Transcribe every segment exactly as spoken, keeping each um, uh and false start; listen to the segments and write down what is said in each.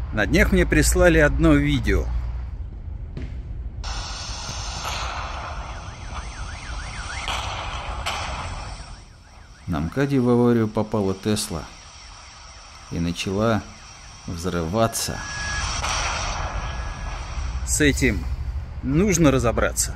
На днях мне прислали одно видео. На МКАДе в аварию попала Тесла и начала взрываться. С этим нужно разобраться.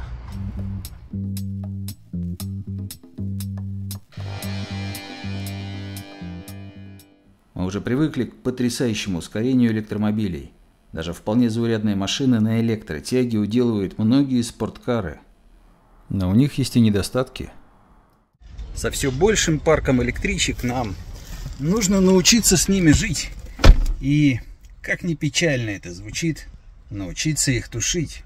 Мы уже привыкли к потрясающему ускорению электромобилей. Даже вполне заурядные машины на электротяге уделывают многие спорткары. Но у них есть и недостатки. Со все большим парком электричек нам нужно научиться с ними жить. И, как ни печально это звучит, научиться их тушить.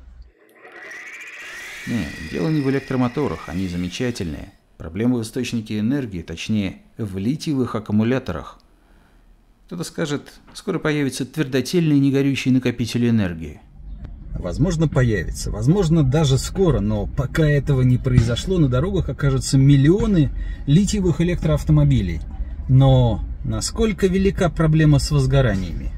Не, дело не в электромоторах, они замечательные. Проблема в источнике энергии, точнее, в литиевых аккумуляторах. Кто-то скажет, скоро появится твердотельный негорючий накопитель энергии. Возможно, появится, возможно, даже скоро, но пока этого не произошло, на дорогах окажутся миллионы литиевых электроавтомобилей. Но насколько велика проблема с возгораниями?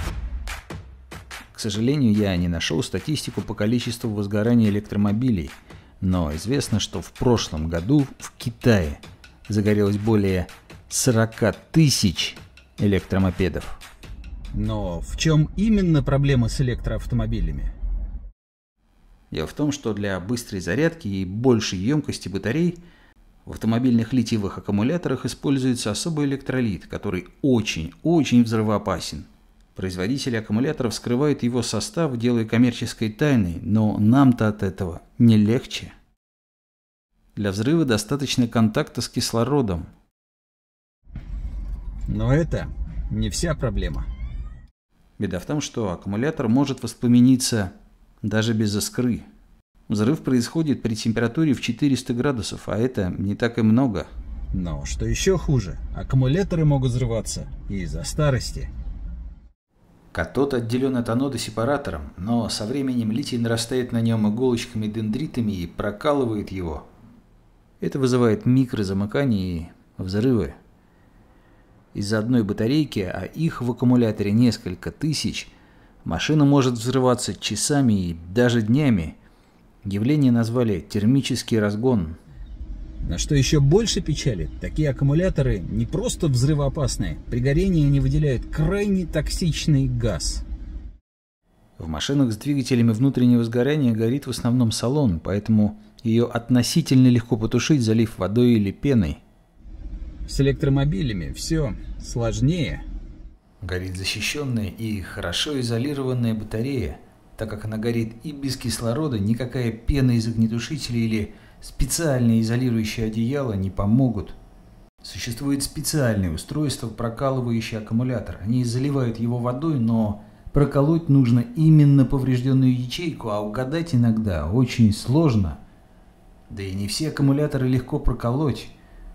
К сожалению, я не нашел статистику по количеству возгораний электромобилей, но известно, что в прошлом году в Китае загорелось более сорока тысяч электромопедов. Но в чем именно проблема с электроавтомобилями? Дело в том, что для быстрой зарядки и большей емкости батарей в автомобильных литиевых аккумуляторах используется особый электролит, который очень-очень взрывоопасен. Производители аккумуляторов скрывают его состав, делая коммерческой тайной, но нам-то от этого не легче. Для взрыва достаточно контакта с кислородом. Но это не вся проблема. Беда в том, что аккумулятор может воспламениться даже без искры. Взрыв происходит при температуре в четыреста градусов, а это не так и много. Но что еще хуже, аккумуляторы могут взрываться из-за старости. Катод отделен от анода сепаратором, но со временем литий нарастает на нем иголочками-дендритами и прокалывает его. Это вызывает микрозамыкания и взрывы. Из-за одной батарейки, а их в аккумуляторе несколько тысяч, машина может взрываться часами и даже днями. Явление назвали термический разгон. Но что еще больше печалит, такие аккумуляторы не просто взрывоопасные, при горении они выделяют крайне токсичный газ. В машинах с двигателями внутреннего сгорания горит в основном салон, поэтому ее относительно легко потушить, залив водой или пеной. С электромобилями все сложнее. Горит защищенная и хорошо изолированная батарея. Так как она горит и без кислорода, никакая пена из огнетушителя или специальные изолирующие одеяла не помогут. Существует специальное устройство, прокалывающее аккумулятор. Они заливают его водой, но проколоть нужно именно поврежденную ячейку, а угадать иногда очень сложно. Да и не все аккумуляторы легко проколоть.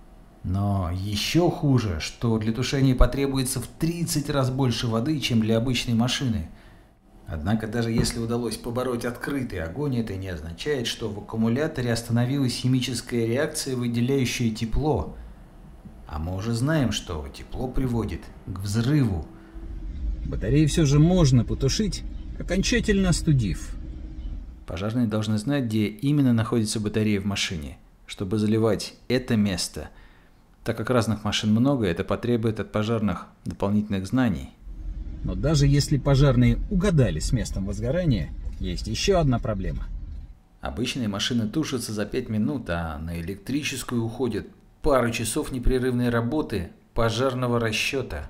Но еще хуже, что для тушения потребуется в тридцать раз больше воды, чем для обычной машины. Однако даже если удалось побороть открытый огонь, это не означает, что в аккумуляторе остановилась химическая реакция, выделяющая тепло. А мы уже знаем, что тепло приводит к взрыву. Батареи все же можно потушить, окончательно остудив. Пожарные должны знать, где именно находится батарея в машине, чтобы заливать это место. Так как разных машин много, это потребует от пожарных дополнительных знаний. Но даже если пожарные угадали с местом возгорания, есть еще одна проблема. Обычные машины тушатся за пять минут, а на электрическую уходит пара часов непрерывной работы пожарного расчета.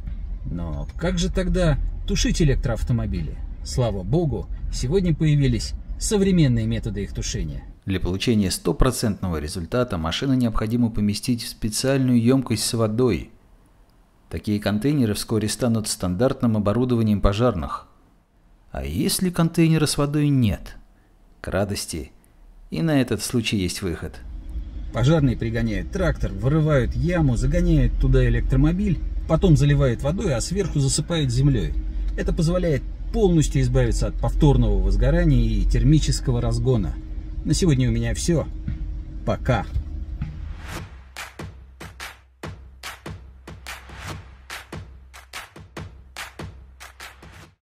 Но как же тогда тушить электроавтомобили? Слава богу, сегодня появились современные методы их тушения. Для получения стопроцентного результата машину необходимо поместить в специальную емкость с водой. Такие контейнеры вскоре станут стандартным оборудованием пожарных. А если контейнера с водой нет? К радости, и на этот случай есть выход. Пожарные пригоняют трактор, вырывают яму, загоняют туда электромобиль, потом заливают водой, а сверху засыпают землей. Это позволяет полностью избавиться от повторного возгорания и термического разгона. На сегодня у меня все. Пока.